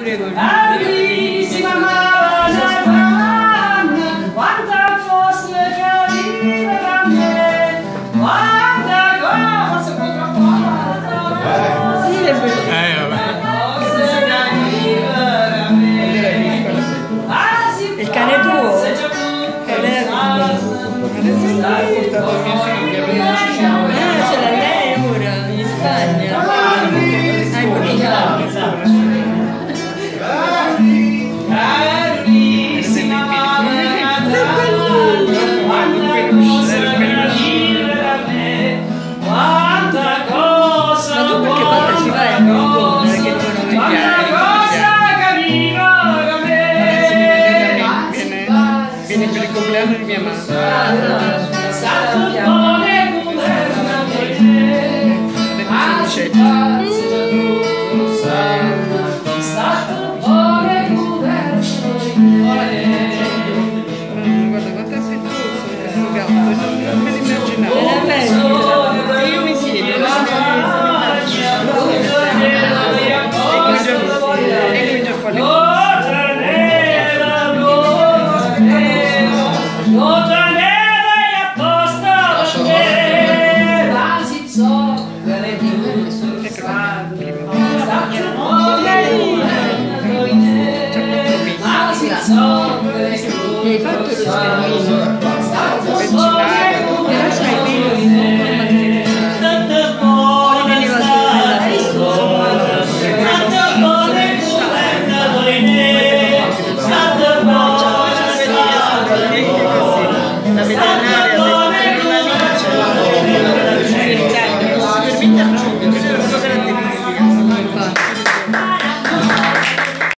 pure con Bellissima Madonna, quanta fosse carina da me, quanta cosa sì, è vero. Il cane tuo? Ce l'ha lei ora in Spagna. Hai portato. Carissima Madonna, quanta cosa carina da me, quanta cosa Ma tu perché partecipai a qualcosa che tu non mi piace? Vieni per il compleanno di mia madre. Guarda quanto è affettuoso questo gatto, non me l'immaginavo. Io mi siedo, e comincio a fare le cose. Hai fatto lo schermino? Però c'hai meno di la veterinaria ha detto